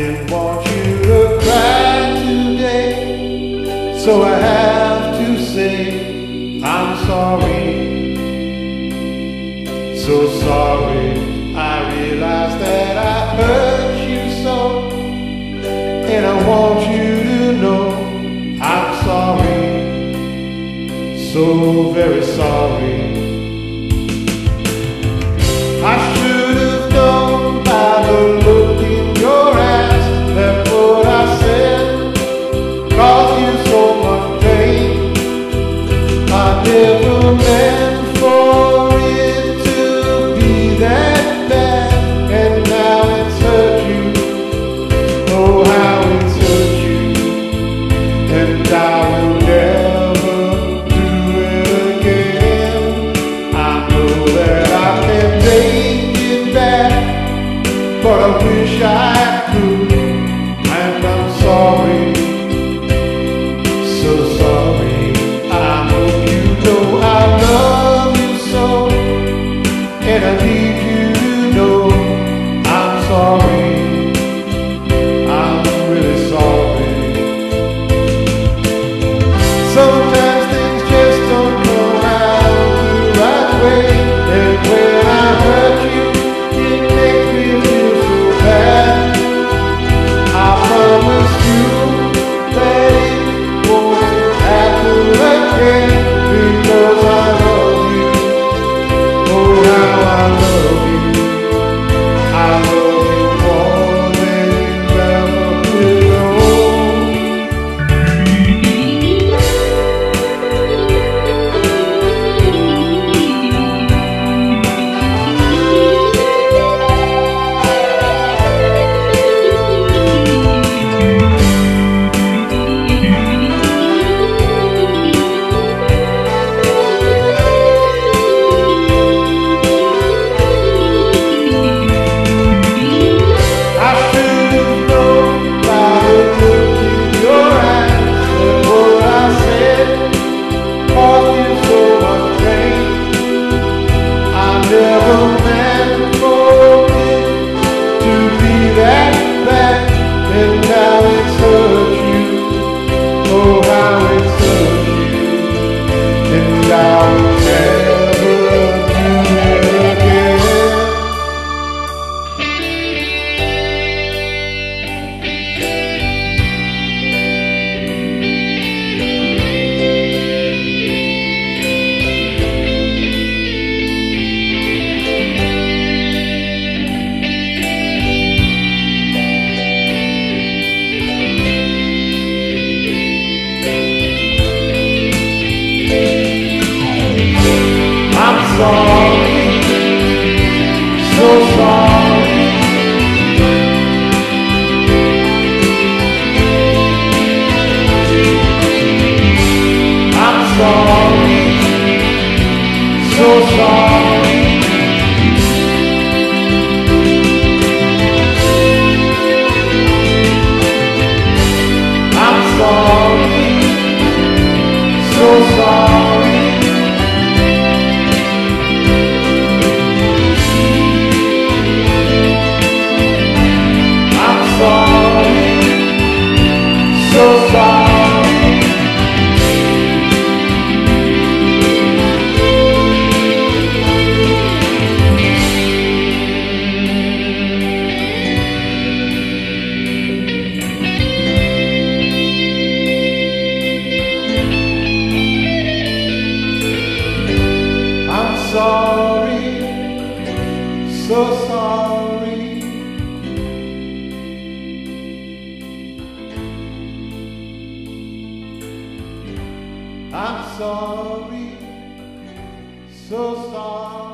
didn't want you to cry today, so I have to say I'm sorry. So sorry, I realize that I hurt you so, and I want you to know I'm sorry. So very sorry. I should have known by the look in your eyes that what I said caused you so much pain. I never meant for it to be that bad, and now it's hurt you. Oh, how it's hurt you, and I will never do it again. I know that I can take it back, but I wish I could, and I'm sorry, so sorry. I hope you know I love you so, and I need you to know I'm sorry. I'm really sorry. Sometimes things just don't come out the right way, and when I hurt you, it makes me feel so bad. I promise you that it won't happen again, because I love you. Oh, how I love you. I love you more than you ever will know. I should have known by the look in your eyes that what I said caused you so much pain. I never meant for it to be that bad, and now it's hurt you. Oh, how it's hurt you, and I will never do it again. I'm sorry, so sorry. I'm sorry, so sorry. I'm sorry, so sorry. I'm sorry, so sorry. I'm sorry, so sorry. I'm sorry, so sorry.